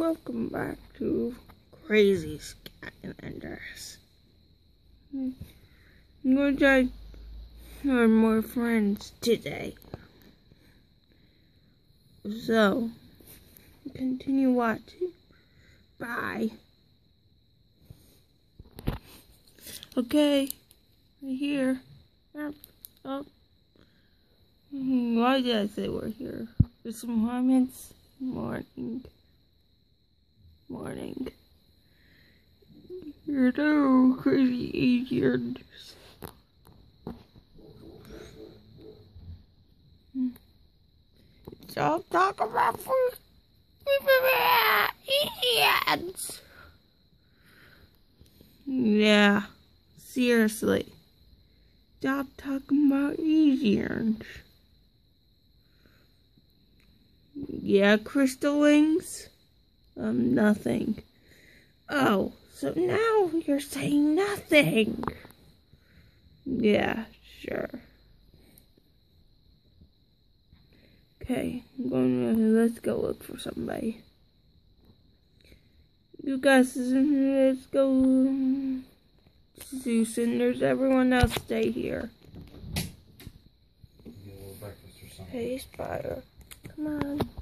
welcome back to Crazy Skylanders. I'm going to try to learn more friends today. So, continue watching. Bye. Okay, we're here. Oh. Why did I say we're here? There's some comments. Morning. You're no crazy Asians. Stop talking about Asians. Yeah, seriously. Stop talking about Asians. Yeah, crystallings? Nothing. Oh, so now you're saying nothing. Yeah, sure. Okay, let's go look for somebody. You guys, let's go. Susan, there's everyone else stay here. Hey, Spider, come on.